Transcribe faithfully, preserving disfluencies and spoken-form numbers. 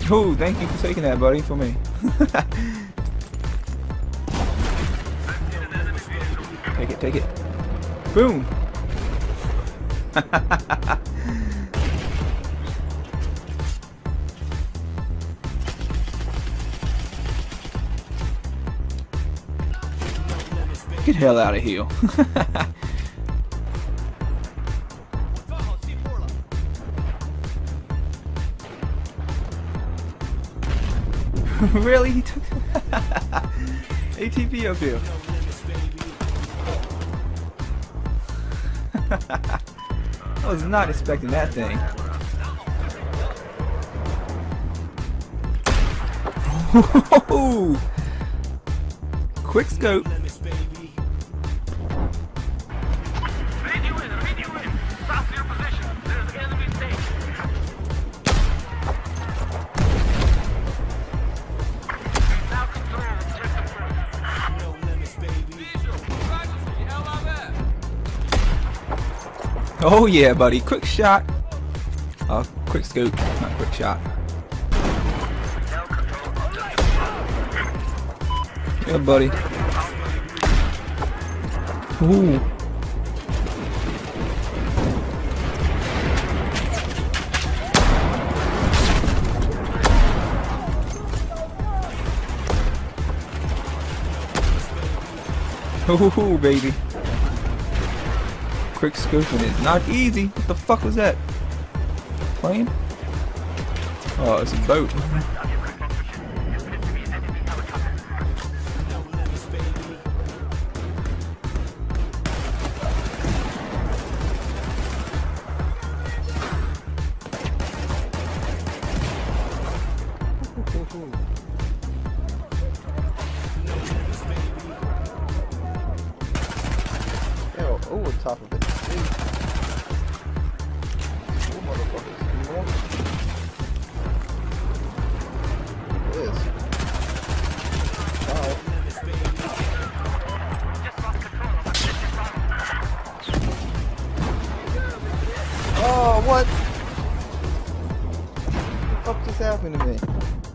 Oh, thank you for taking that, buddy, for me. Take it, take it. Boom. Get the hell out of here. Really? He took A T P up here. I was not expecting that thing. Quick scope. Oh yeah, buddy. Quick shot. Oh, quick scoop, not quick shot. Yeah, buddy. Ooh. Ooh, baby. Quick scooping is not easy. What the fuck was that? Plane? Oh, it's a boat. Oh, on top of it. Oh, motherfuckers. Come on. It is. Alright. Oh, what? What the fuck just happened to me?